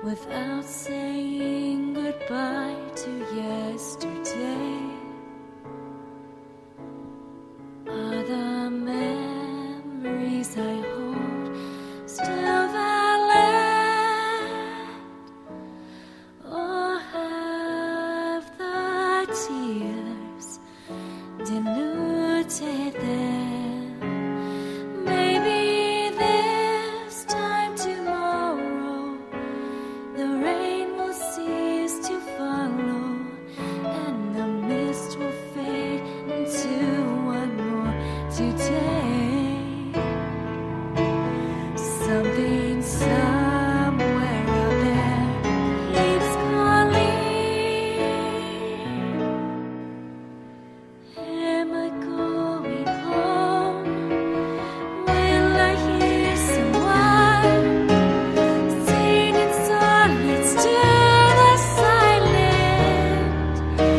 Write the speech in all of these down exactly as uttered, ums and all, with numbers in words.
without saying goodbye to yesterday. Are the memories I hold still valid, or have the tears diluted them? Maybe this time tomorrow the rain will cease to follow, and the mist will fade into one more today. Something somewhere out there keeps calling. Am I going home? Will I hear someone singing sonnets to the silent?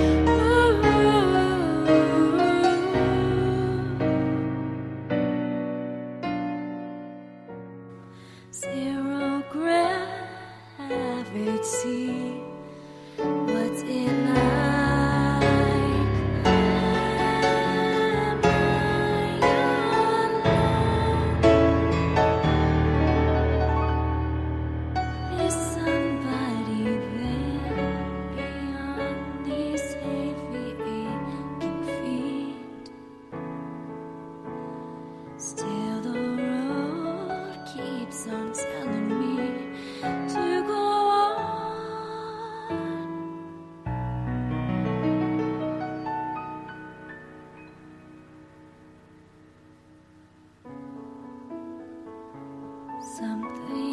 Ooh. Zero gravity. What's it like? Am I alone? Is somebody there beyond these heavy aching feet? Still the road keeps on telling me to go on. Something